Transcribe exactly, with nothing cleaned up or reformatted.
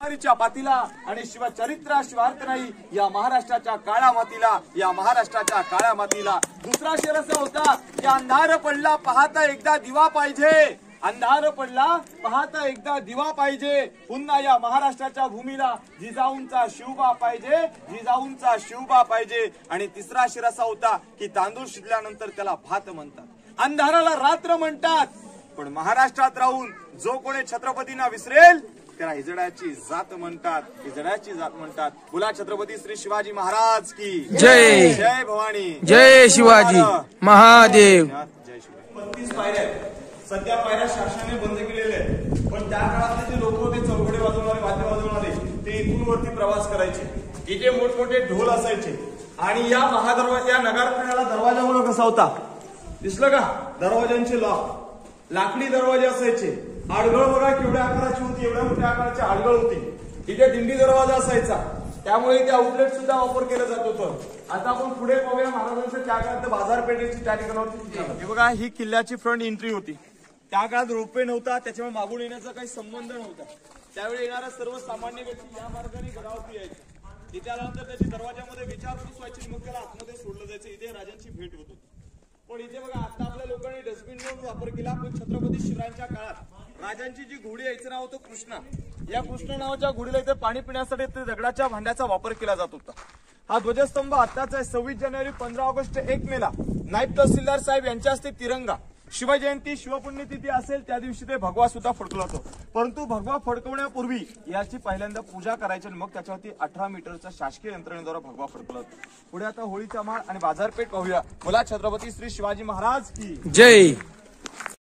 च्या पातीला आणि शिवचरित्र शिवार्थ नाही या महाराष्ट्राच्या काळ्या मातीला या महाराष्ट्राच्या काळ्या मातीला। दुसरा शेर असा होता की अंधार पडला पाहता एकदा दिवा पाहिजे, अंधार पडला पाहता एकदा दिवा पाहिजे, पुन्हा या महाराष्ट्राच्या भूमीला जिजाऊंचा शिवबा पाहिजे, जिजाऊंचा शिवबा पाहिजे। आणि तिसरा शेर असा होता की तांदूळ शिजल्यानंतर त्याला भात म्हणतात, अंधाराला रात्र म्हणतात, पण महाराष्ट्रात राहून जो कोणी छत्रपतींना विसरेल त्याला हिजड्याची जात म्हणतात, हिजड्याची जात म्हणतात। बोला छत्रपती श्री शिवाजी महाराज की जय, जय भवानी, जय शिवाजी महादेव। जय शिवाजी। बत्तीस पायऱ्या सध्या पायऱ्या शासनाने बंद केलेल्या आहेत, पण त्या काळातले जे लोक होते चौघडे वाजवणारे वाद्य वाजवणारे ते इथून वरती प्रवास करायचे, इथे मोठमोठे ढोल असायचे आणि या महादरवाजा नगरखान्याला दरवाजा म्हणून कसा होता दिसलं का, दरवाजांचे लॉक लाकडी दरवाजे असायचे, आडगळ बघा केवढ्या आकाराची होती, एवढ्या मोठ्या आकाराची आडगळ होती, इथे दिंडी दरवाजा असायचा, त्यामुळे इथे आउटलेट सुद्धा वापर केला जात होतं। आता आपण पुढे पाहूया महाराजांच्या त्या काळात बाजारपेठेची त्या ठिकाणावरती। हे बघा ही किल्ल्याची फ्रंट एंट्री होती, त्या काळात रोपवे नव्हता, त्याच्यामुळे मागून येण्याचा काही संबंध नव्हता, त्यावेळी येणारा सर्वसामान्य व्यक्ती या मार्गाने गडावरती यायचे, तिथे आल्यानंतर त्याची दरवाजामध्ये विचारपूस व्हायची, मग त्याला आतमध्ये सोडलं जायचं, इथे राजांची भेट होत होती। पण इथे बघा आता आपल्या लोकांनी डस्टबिन म्हणून वापर केला, पण छत्रपती शिवरायांच्या काळात राजांची जी घोडी यायचं नाव होतं कृष्णा, या कृष्ण नावाच्या घोडीला इथे पाणी पिण्यासाठी ते दगडाच्या भांड्याचा वापर केला जात होता। हा ध्वजस्तंभ आताच आहे, सव्वीस जानेवारी पंधरा ऑगस्ट एक मेला नायब तहसीलदार साहेब यांच्या हस्ते तिरंगा, शिवजयंती शिवपुण्यतिथी असेल त्या दिवशी ते भगवा सुद्धा फडकवला होतो, परंतु भगवा फडकवण्यापूर्वी याची पहिल्यांदा पूजा करायची आणि मग त्याच्यावरती अठरा मीटरचा शासकीय यंत्रणेद्वारे भगवा फडकवला होता। पुढे आता होळीचा माळ आणि बाजारपेठ पाहूया। बोला छत्रपती श्री शिवाजी महाराज की जय।